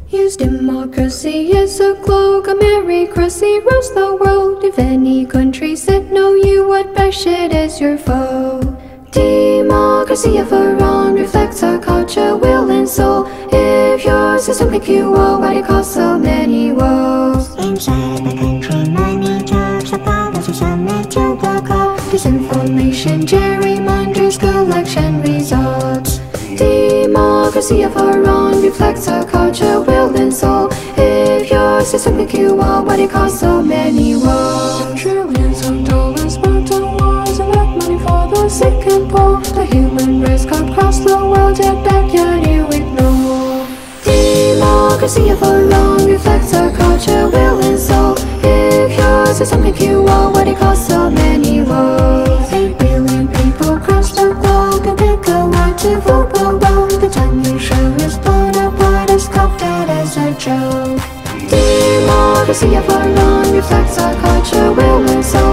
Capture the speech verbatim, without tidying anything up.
Use democracy as a cloak, a meritocracy rules the world. If any country said no, you would bash it as your foe. Democracy of Iran reflects our culture, will and soul. If your system can kill all, why it cause so many woes? Inside my country, many jobs are problems and submit to the call. Disinformation, gerrymanders, collection results. Democracy of Iran reflects our culture, will and soul. If your system can kill all, why it cause so many woes? Trillions of dollars spent on wars and make money for the sick and poor. The human race cut across the world, yet backyard you ignore. Democracy of Iran reflects our culture, will and soul. If your system can kill all, why it cause so many woes? Eight billion people across the globe can pick a word to vote below. The time you show is blown up, what is scoffed at as a joke. Democracy of Iran reflects our culture, will and soul.